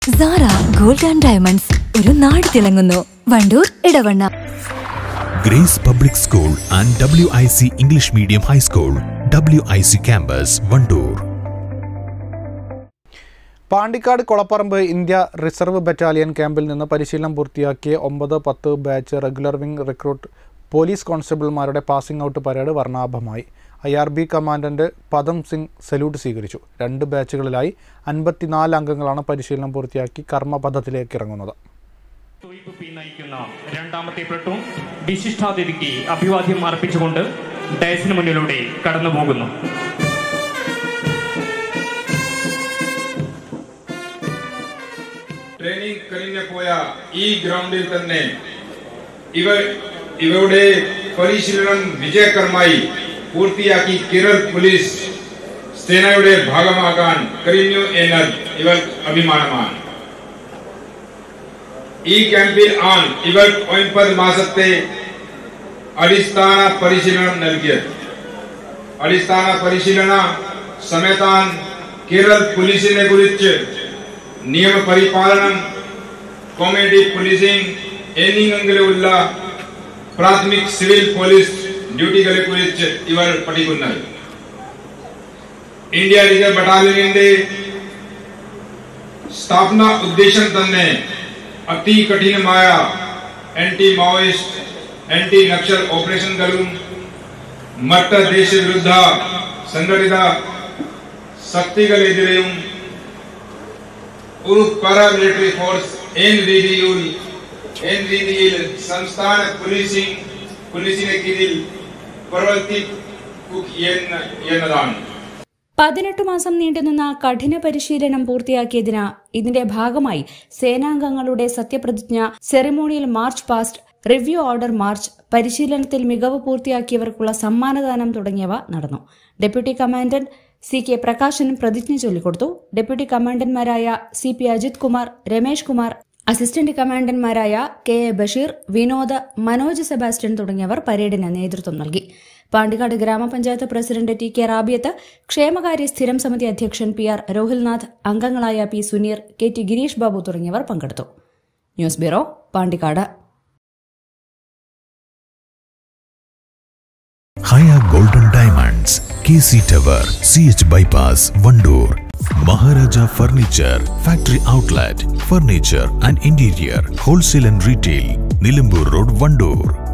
Zara Gold and Diamonds. ഒരു നാട് തിളങ്ങുന്നു. Wandoor Edavanna. Grace Public School and WIC English Medium High School, WIC Campus, Wandoor. Pandikkad Kolapparambu India reserve battalion ക്യാമ്പിൽ നിന്ന് പരിശീലനം പൂർത്തിയാക്കിയ 9-10 batch regular wing recruit police കോൺസ്റ്റബിൾമാരുടെ പാസിംഗ് ഔട്ട് പരേഡ് വർണ്ണാഭമായി. IRB commandant Padam Singh salute സ്വീകരിച്ചു. 2 ബാച്ചുകളിലായി 54 അംഗങ്ങളാണ് പരിശീലനം പൂർത്തിയാക്കി കർമ്മപഥത്തിലേക്ക് ഇറങ്ങുന്നത്. രണ്ടാമത്തെ പ്ലട്ടൂൺ വിശിഷ്ടാതിഥിക്ക് അഭിവാദ്യം അർപ്പിച്ചുകൊണ്ട് ഡയസിന് മുന്നിലൂടെ കടന്നു പോകുന്നു. ട്രെയിനിങ് കഴിഞ്ഞു പോയ ഈ ഗ്രൗണ്ടിൽ തന്നെ ഇവരുടെ പരിശീലനം വിജയകരമായി പൂർത്തിയാക്കി കേരള പോലീസ് സേനയുടെ ഭാഗമാകാൻ കഴിഞ്ഞു എന്നത് ഇവർ അഭിമാനമാണ്. ഈ ക്യാമ്പിൽ ഇവർ 9 മാസത്തെ അടിസ്ഥാന പരിശീലനം നൽകിയത്. അടിസ്ഥാന പരിശീലന സമയത്താൻ കേരള പോലീസിനെ കുറിച്ച് നിയമപരിപാലനം, കോമഡി പോലീസിംഗ് എന്നിങ്ങനെയുള്ള പ്രാഥമിക സിവിൽ പോലീസ് ഡ്യൂട്ടികളെ കുറിച്ച് ഇവർ പഠിക്കുന്നത്. ഇന്ത്യ റിസർവ് ബറ്റാലിയന്റെ സ്ഥാപന ഉദ്ദേശം തന്നെ അതികഠിനമായ ആന്റി മാവോയിസ്റ്റ്, ആന്റി നക്സൽ ഓപ്പറേഷനുകളും മറ്റ് ദേശവിരുദ്ധ സംഘടിത ശക്തികളെതിരെയും ഒരു പാരാമിലിറ്ററി ഫോഴ്സ് എന്ന രീതിയിൽ സംസ്ഥാന പോലീസിന് കീഴിൽ പ്രവർത്തിക്കുക എന്നതാണ്. 18 മാസം നീണ്ടുനിന്ന കഠിന പരിശീലനം പൂർത്തിയാക്കിയതിന് ഇതിന്റെ ഭാഗമായി സേനാംഗങ്ങളുടെ സത്യപ്രതിജ്ഞ, ceremonial march past, review order march, പരിശീലനത്തിൽ മികവ് പൂർത്തിയാക്കിയവർക്കുള്ള സമ്മാനദാനം തുടങ്ങിയവ നടന്നു. ഡെപ്യൂട്ടി കമാൻഡന്റ് CK പ്രകാശൻ പ്രതിജ്ഞ ചൊല്ലിക്കൊടുത്തു. ഡെപ്യൂട്ടി കമാൻഡന്റുമാരായ CP അജിത് കുമാർ, രമേഷ് കുമാർ, അസിസ്റ്റന്റ് കമാൻഡന്റുമാരായ KA ബഷീർ, വിനോദ്, മനോജ് സെബാസ്റ്റ്യൻ തുടങ്ങിയവർ പരേഡിന് നേതൃത്വം നൽകി. പാണ്ടിക്കാട് ഗ്രാമപഞ്ചായത്ത് പ്രസിഡന്റ് TK റാബിയത്ത്, ക്ഷേമകാര്യ സ്ഥിരം സമിതി അധ്യക്ഷൻ PR രോഹിൽനാഥ്, അംഗങ്ങളായ P സുനീർ, KT ഗിരീഷ് ബാബു തുടങ്ങിയവർ പങ്കെടുത്തു. News bureau, Pandikkad. Haya golden diamonds, KC tower, CH bypass, Wandoor. Maharaja furniture factory outlet, furniture and interior wholesale and retail, Nilambur road, Wandoor.